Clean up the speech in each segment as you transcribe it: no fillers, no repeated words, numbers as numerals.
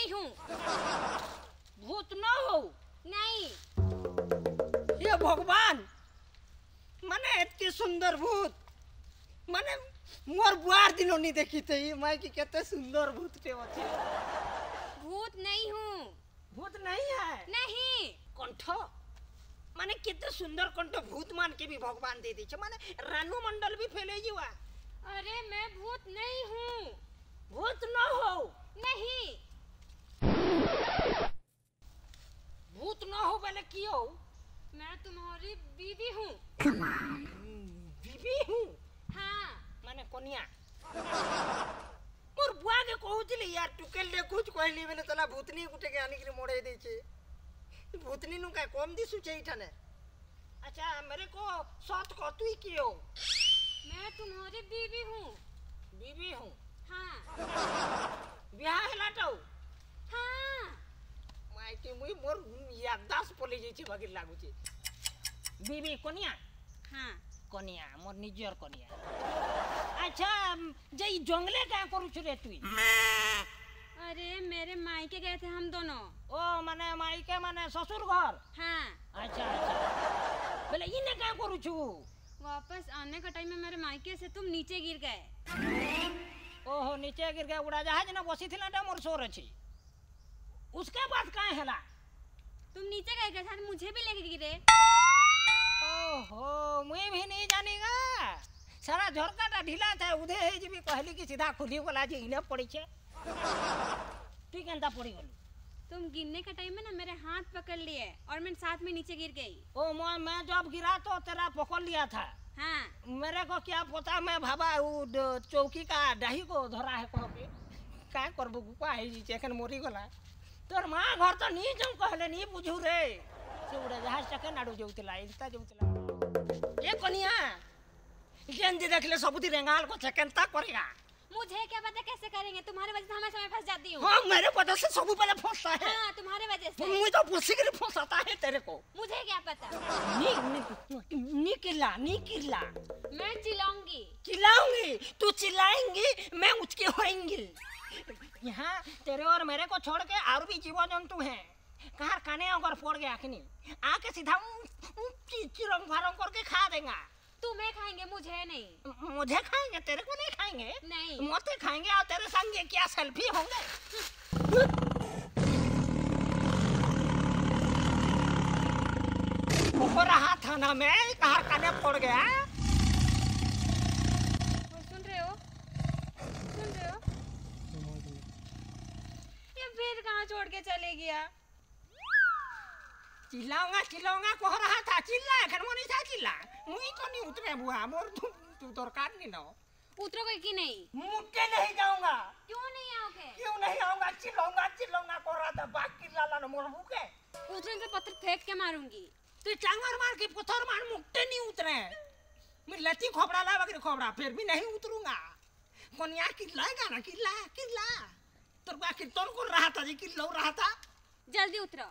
नहीं हूँ। भूत ना हो? नहीं। ये भगवान, माने इतनी सुंदर भूत, माने मोर बुआर दिनों नहीं देखी थी मैं कि कितने सुंदर भूत थे अच्छे। भूत नहीं हूँ। भूत नहीं है? नहीं। कंठ, माने कितने सुंदर कंठ भूत मान के भी भगवान दे दीचे, माने रानू मंडल भी फैले जीवा। अरे मैं भूत नहीं हूँ। भूत ना हो? नहीं। भूत ना हो पहले की हो? मैं तुम्हारी बीवी हूँ। बीवी हूँ? हाँ। माने कोनिया। मोर बुआ के कहूतिले यार टुकेल दे कुछ कहली बेले तला भूतनी गुटे के आनी के मोड़े देछे। भूतनी नु का कम दिसु छे इठाने। अच्छा मेरे को सत को तू की हो? मैं तुम्हारी बीवी हूँ। बीवी हूँ? हाँ। ब्याह हेलाटौ? हाँ। माइके मुई मोर याददाश्त पले जेछे बाकी लागु छे। बीवी कोनिया? हाँ। कोनिया मोर निजर कोनिया। अच्छा जई जंगले क्या करू छु रे तू? अरे मेरे मायके गए थे हम दोनों। ओ माने मायके माने ससुर घर? हाँ। अच्छा अच्छा बोले इने क्या करू छु? वापस आने का टाइम में मेरे मायके से तुम नीचे गिर गए। ओहो नीचे गिर गए, उड़ाजहाज न बसी थिला टा मोर सोर अछि। उसके बाद काहे हला? तुम नीचे गए के साथ मुझे भी लेके गिरे। ओहो मुई भी नहीं जानेगा, सारा झरकाटा ढीला था उधे है जी भी कहली कि सीधा खुली बोला जी इने पड़ी छे। तू केंता पड़ी गलू? तुम गिरने के टाइम में ना मेरे हाथ पकड़ लिए और मैं साथ में नीचे गिर गई। ओ मैं जब गिरा तो तेरा पकड़ लिया था। हाँ। मेरे को क्या पता, मैं भाबा वो चौकी का डाही को धरा है कह के का करबो गुपा है जी एखन मोरी गला। तोर मां घर तो नहीं जम कहले नहीं बुझू रे से उड़ा जहाज टके नाडू जोतला इंता जोतला। ए कनिया गेंदी देखले सबुदी रेंगाल को चकंता करेगा। मुझे क्या पता कैसे करेंगे, तुम्हारे वजह से हमेशा मैं फंस जाती हूँ। हाँ मेरे वजह से सब पहले फंसता है। हाँ तुम्हारे वजह से। मुझे तो फंसी के फंसाता है तेरे को। मुझे क्या पता। निकला निकला। मैं चिल्लाऊंगी। चिल्लाऊंगी? तू चिल्लाएंगी मैं उसके होएंगी। यहाँ तेरे और मेरे को छोड़ के और भी जीव जंतु हैं, कहाँ खाने अगर फोड़ गया आखिनी आके सीधा चिरंग फारंग करके खा देगा। तुम्हें खाएंगे मुझे नहीं। मुझे खाएंगे तेरे को नहीं खाएंगे? नहीं। मुझे खाएंगे और तेरे संग क्या सेल्फी होंगे? हो रहा था ना मैं कहाँ खाने फोड़ गया। सुन रहे हो? सुन रहे हो? ये फिर कहाँ छोड़ के चले गया? चिल्लाऊंगा चिल्लाऊंगा कह रहा था, चिल्ला घर में नहीं था चिल्ला। मुई तो नहीं उतरे बुआ मोर तू दरकार नहीं ना। उतरोगे कि नहीं? मुझे नहीं जाऊंगा। क्यों नहीं आओगे? क्यों नहीं आऊंगा? चिल्लाऊंगा चिल्लाऊंगा कह रहा था, बाकी लाला न मोर भूखे। उतरे तो पत्थर फेंक के मारूंगी। तू चांगर मार के पत्थर मार, मुक्ते नहीं उतरे। मैं लती खोपड़ा ला बकरी खोपड़ा फिर भी नहीं उतरूंगा। कोनिया किल्लाएगा ना किल्ला किल्ला। तोर बा कीर्तन कर रहा था जी, किल्लो रहा था। जल्दी उतरो।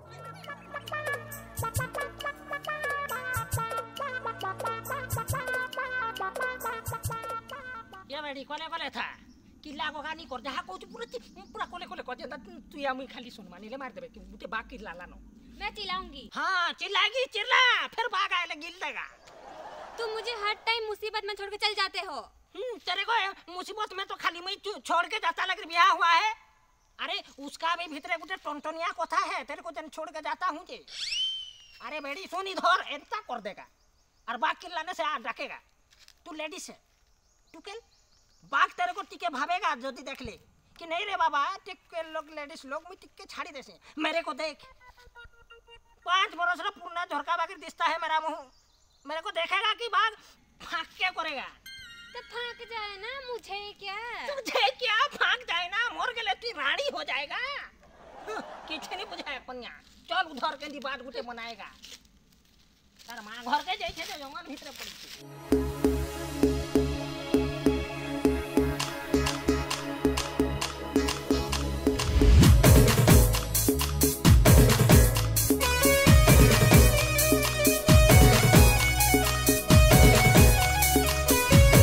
ये बेटी कोले कोले था किल्ला को गानी कर जहाँ को पूरा कोले कोले कर देता तू या मैं खाली सुन मानी ले मार देबे कि मुझे बाकी लाला नो। मैं चिल्लाऊंगी। हाँ चिल्लाएगी चिल्ला फिर भाग आए गिल देगा। तुम मुझे हर टाइम मुसीबत में छोड़ के चल जाते हो। तेरे को मुसीबत में तो खाली मैं छोड़ के जाता लग ब्याह हुआ है। अरे उसका भी भीतरे गुटे टोनटोनिया कोथा है, तेरे को जन छोड़ के जाता हूँ जी। अरे बेड़ी सुन इधर ऐसा कर देगा और बाघ किल्लाने से रखेगा। तू लेडीज है टुकेल, बाघ तेरे को टिके भावेगा जो देख ले कि नहीं रे बाबा टिके लोग लेडीज लोग मैं टिके छाड़ी देसे। मेरे को देख 5 बरस रा पूर्णा झरका बाकी दिखता है मेरा मुंह, मेरे को देखेगा कि बाघ फाँक क्या करेगा। तो फाँक जाए ना, मुझे क्या? तुझे क्या फाँक जाए ना, मोर के लिए तू रानी हो जाएगा। किसी नहीं बुझाए कन्या, चल उधर के बात गुटे बनाएगा। तार माँ घर के जैसे तो जंगल भीतर पड़ी।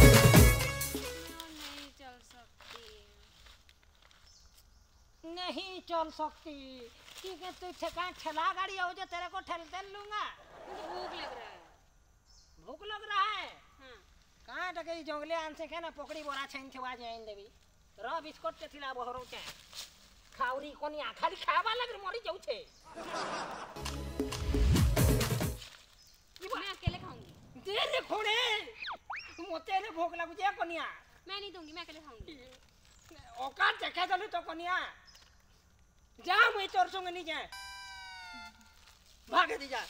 नहीं चल सकती। ठीक है तू ठेला गाड़ी हो जो तेरे को ठेल लूंगा। मुझे भूख लग रहा है। भूख लग रहा है? हाँ। कहाँ टके जंगले आनसे के ना पकड़ी बोरा छेन छवा जाए देवी। र बिस्कुट के थिला बहरो के। खावरी कोनिया खाली खावा लग मरी जाऊ छे। मैं अकेले खाऊंगी। दे रे खोड़े। मोते रे भूख लगु जे कोनिया। मैं नहीं दूंगी, मैं अकेले खाऊंगी। औकात देखे दलु तो कोनिया। जा मैं तोर संग नहीं जाए। भाग दी जा।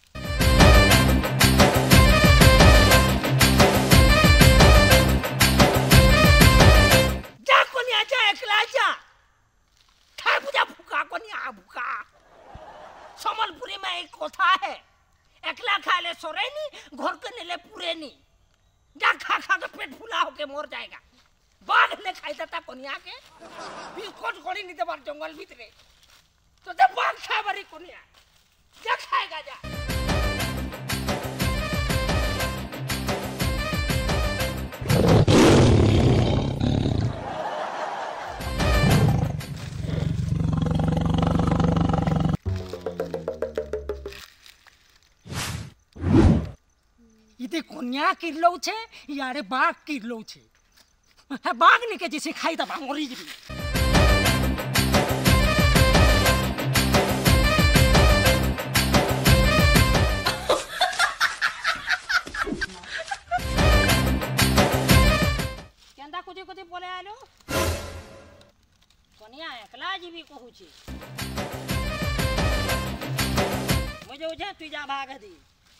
जा कोनिया जा एकला जा। खाए पूजा भूखा कोनिया भूखा। समलपुरी में एक कथा है। एकला खा ले सोरे नहीं, घर के नेले पूरे नहीं। जा खा खा के पेट फुला होके मर जाएगा। बाघ ने खाई देता कोनिया के। बिस्कुट कोड़ी नहीं दे बार जंगल भीतरे। तो जब बाघ खा बारी कोनिया। जा खाएगा जा। इते कोनिया किरलो छे यारे बाघ किरलो छे। बाघ ने के जैसे खाई दबा मरी जी। केंदा कुछ बोले आलो कोनिया एकला जीवी कहू छी। मुझे उठे तू जा भाग दी।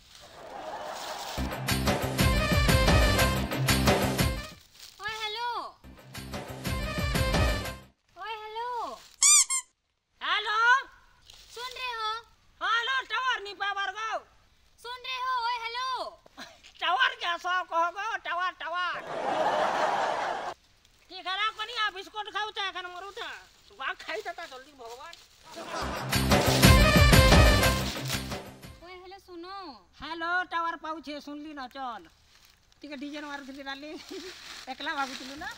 बिस्कुट खाऊ था खान मरू था बाघ खाई था जल्दी भगवान। ओए हेलो सुनो। हेलो टावर पाउछे सुनली ना चल। ठीक है डीजे मार दिली डाली एकला भागुतलु ना।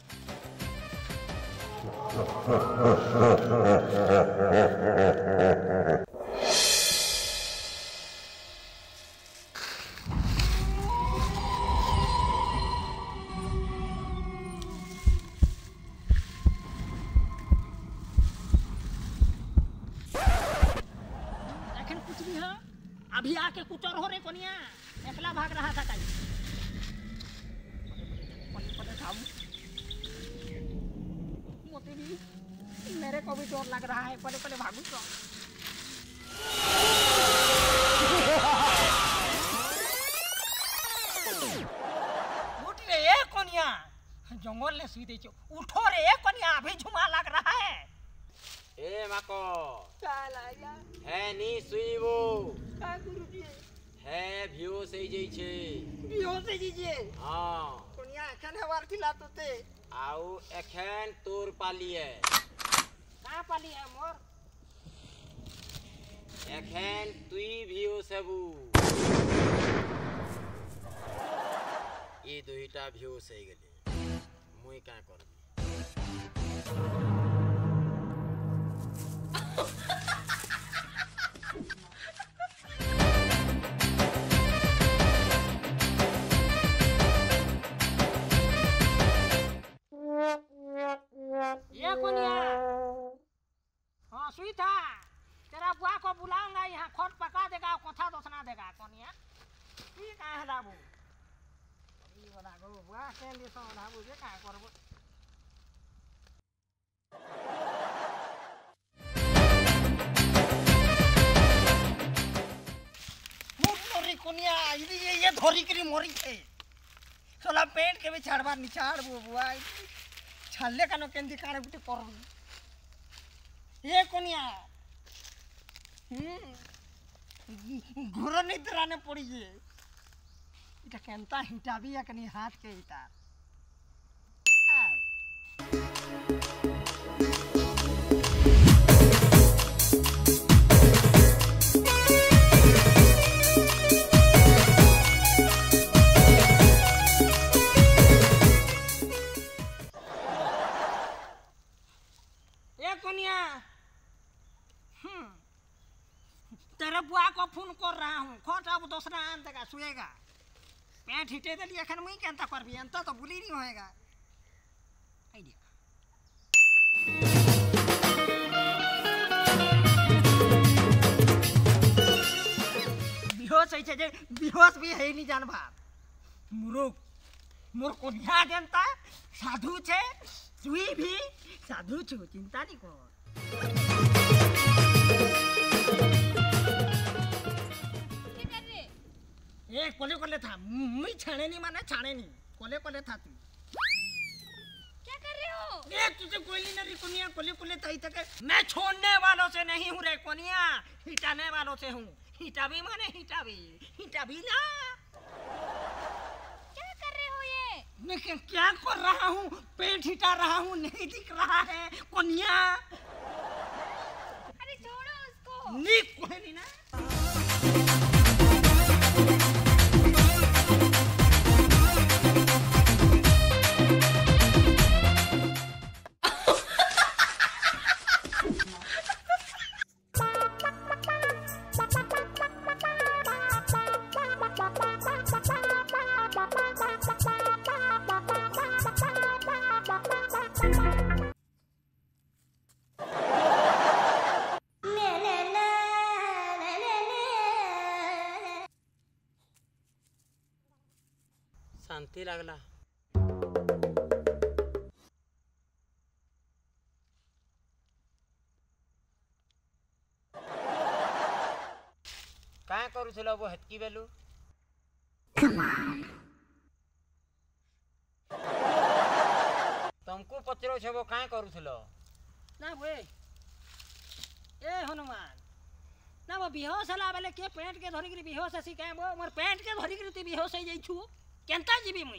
अभी आके कुचर हो रे कोनिया एकला भाग रहा था कहीं। मोती भी मेरे को भी डर लग रहा है। पहले पहले भागू तो उठ रे कोनिया। जंगल ने सुई दे उठो रे कोनिया अभी झुमा लग रहा है। ए माको चालाया है नी सुईबो का गुरुजी है भियो से जई छे। बियो से जीजे हां कोनिया एखन हवार थिला तोते आउ एखन तोर पालिए। का पालिए मोर एखन तुई भियो सबू ए दुईटा भियो से गेले मुई का करबी। ये कोनिया हाँ सुई था तेरा बुआ को बुलाऊंगा यहाँ खट पका देगा कथा तो सुना देगा कोनिया। ठीक है हलाबू ये बना गो बुआ के लिए तो हलाबू जे का करबो। मोरी कोनिया ये धोरी करी मोरी थे सोला पेट के भी छाड़बा निछाड़ बुआ छाले कानो केंदी काने गुटे कर ये कोनिया घोर निद्रा ने पड़ी जे इटा केंता हिटा भी कनी हाथ के हिटा पहले बुआ को फोन कर रहा हूँ खोट अब दूसरा आन देगा सुएगा पैंट हिटे दे लिए एखन मुई केंता करबी अंत तो भूली नहीं होएगा आइडिया बेहोश है जे बेहोश भी है नहीं जानबा मुरुक मोर कोन्या जनता साधु छे तुई भी साधु छु चिंता नहीं कर क्या कर रहे? ए कोले कोले था मुई छाने नहीं माने छाने नहीं कोले कोले था तू क्या कर रहे हो? ए तुझे कोयली ना री कोनिया कोले कोले था तक मैं छोड़ने वालों से नहीं हूँ रे कोनिया हिटाने वालों से हूँ हिटा भी ना क्या कर रहे हो ये? मैं क्या कर रहा हूँ पेट हिटा रहा हूँ नहीं दिख रहा है कोनिया अरे छोड़ो उसको। नहीं कोयली ना शांति लगला क्या करूल वो हेतकी बेलू तुमको पचरो छे वो क्या करूल ना वे ए हनुमान ना वो बेहोश हला बेले के पेंट के धरिक बेहोश हसी क्या वो मोर पेंट के धरिक तू बेहोश हो जाई छु केंता जीबी मुई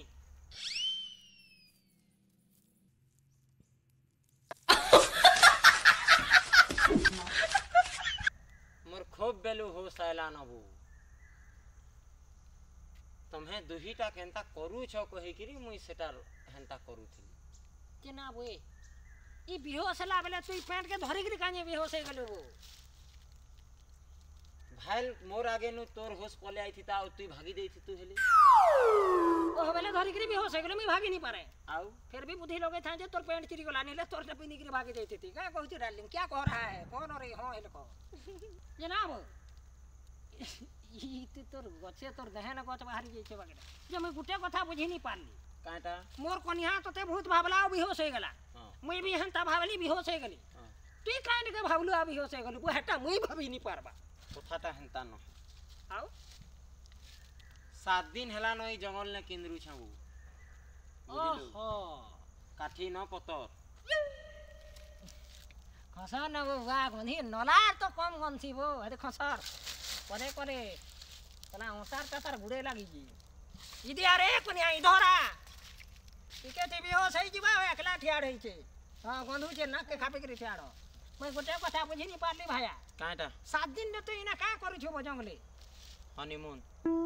मोर खूब बेलू हो सैला नबू तुम्हें दुहीटा केंता करू छ कहिकरी मुई सेटा हेंता करूथि केना वे ई बेहोश हला बेले तू पेंट के धरिक काने बेहोश हो गेलो वो भाई मोर आगे नु तोर होश पले आई थी ता तू भागी देई थी तू हेली ओ बेले धरिक बेहोश हो गेलो मी भागी नहीं पारे आउ फिर भी बुद्धि लोगे था जे तोर पेंट चिरी गला नेले तोर टपी निकरी भागी देती थी क्या कहू डार्लिंग क्या कह रहा है कौन रे हां हेलो को जनाब ई तू तोर गछे तोर दहन गछ बाहरी जाई छे बागेला जे मैं गुटे कथा बुझी नहीं पारली काटा मोर कोनिया तोते बहुत भावला बेहोश हो गेला मुई भी हंता भावली बेहोश हो गेली तू कांड के भावलू आ बेहोश हो गेलू हटा मुई भाभी नहीं पारबा कथाटा हेंता न आउ 7 दिन हेला न ई जंगल ने केंद्रु छाऊ ओहो काठी न पतर खसर न वो वा गंधी नलार तो कम गंथी वो अरे खसर करे करे तना ओसार तसर गुड़े लागी जी इदी अरे कोनिया इधरा टिके टीवी हो सही जीवा एकला ठिया रही छे हां गंधु छे नाक के खापे के ठियाड़ो मैं गोटे कथा बुझी नहीं पारली भाया काटा 7 दिन ने तो इना का करू छु जंगले हनीमून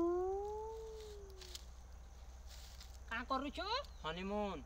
का करू छु हनीमून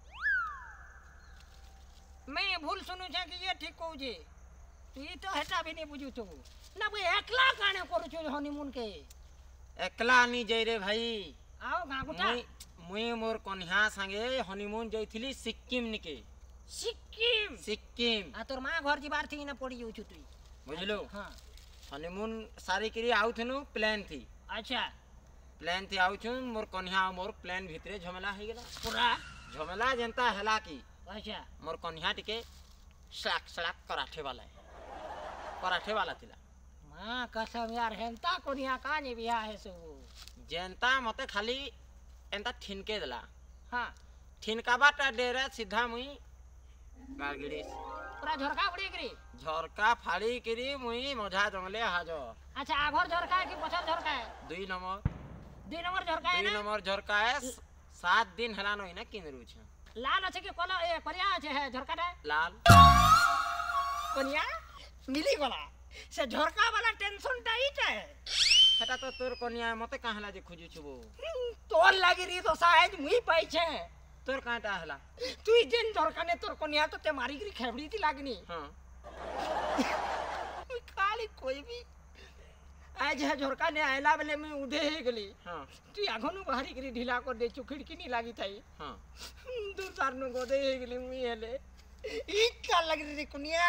मैं भूल सुनु छे कि ये ठीक कहू छे तू ई तो हेटा भी नहीं बुझू छु ना वो एकला काने करू छु हनीमून के एकला नी जई रे भाई आओ गागुटा मुई मोर कन्या संगे हनीमून जईथिली सिक्किम निके सिक्किम आ तोर मां घर जीवार थी ना पड़ी जाऊ छु तू बुझलो हां हनीमून सारी करी आउ थनु प्लान थी अच्छा प्लान थी आउ छु मोर कन्या मोर प्लान भितरे झमेला हो गेला पूरा झमेला जनता हला की अच्छा मोर कन्या टिके सड़क सड़क कराठे वाला थिला मां कसम यार हेंता कोनिया काने बिया है सो जनता मते खाली एंता ठिनके देला हां ठिनका बाटा डेरा सीधा मुई गागिड़ी पूरा झरका उड़ी गिरी झरका फाड़ी करी मुई मझा जंगले हाजो अच्छा आघर झरका है कि पछर झरका है 2 नंबर 2 नंबर झरका है 2 ना नंबर झरका है 7 दिन हला नई ना किनरु छ लाल আছে कि कोला ए करिया আছে है झरका रे लाल कोनिया मिली गला से झरका वाला टेंशन टाइट है सेटा तो तोर कन्या मते काहला जे खोजु छबो तोर लागी री तो साइज मुई पाई छे तोर काटा हला तू जेन झरका ने तोर कन्या तो ते मारी गिरी खेबड़ी थी लागनी हां खाली कोई भी आज है झोरका ने आइला बेले में उधे हे गली हां तू आगनु बाहरी करी ढीला कर दे खिड़की नहीं लागी थाई हां दूर तार नु गोदे हे गली मी हेले ई का लग रे कुनिया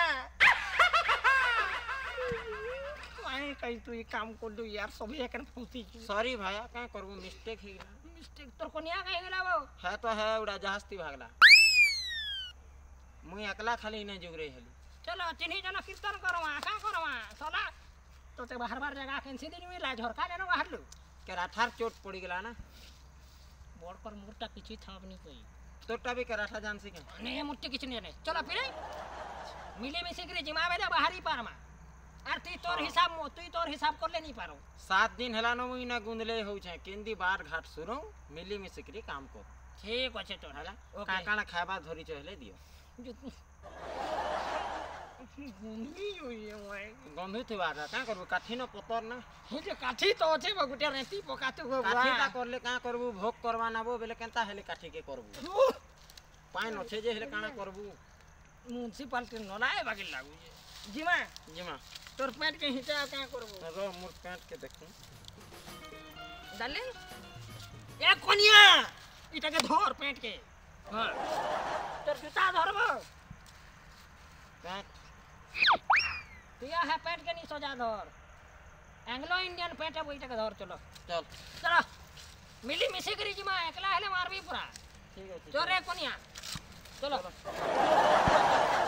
मैं कहीं तू ये काम कर दू यार सभी एकन फूसी सॉरी भाया का करबो मिस्टेक हे गेला मिस्टेक तोर कुनिया कहीं गेला वो है तो है उड़ा जहाजती भागला मुई अकेला खाली नहीं जुगरे हेली चलो चिन्ही जना कीर्तन करवा का करवा चला तो ते बाहर बाहर जगह कैंसिल नहीं मिला झोरका ने बाहर लो के राठार चोट पड़ी गेला ना बोर्ड पर मुर्टा किछि था नहीं कोई तोटा भी के राठा जान सिके नहीं मुट्ठी किछि नहीं चलो फिर मिले में से जिमा बेला बाहरी पारमा आर तू तोर हिसाब मो तू तोर हिसाब कर ले नहीं पारो 7 दिन हेला न मुई ना गुंदले हो छे केंदी बार घाट सुरो मिली में सिकरी काम को ठीक अछि तोर हला ओके का काना खाबा धरी चहले दियो गुंदी हुई है मैं गंधु थिबा का करबो काठी न पतर ना हे जे काठी तो अछि बगुटे रेती पकातु गो काठी ता करले का करबो भोग करवा नाबो बेले केनता हेले काठी के करबो पाइन अच्छे जे हेले काना करबो म्युनिसिपालिटी नलाए बाकी लागू जिमा जिमा तोर पेट के हिचा का करबो रो मोर पेट के देखू डाले ए कोनिया इटा के धर पेट के हां तोर जूता धरबो पेट तुया है पेट के नहीं सजा धर एंग्लो इंडियन पेट है वहीटा के धर चलो चल चलो मिली मिसी करी जिमा एकला हेले मारबी पूरा ठीक है चल रे कोनिया चलो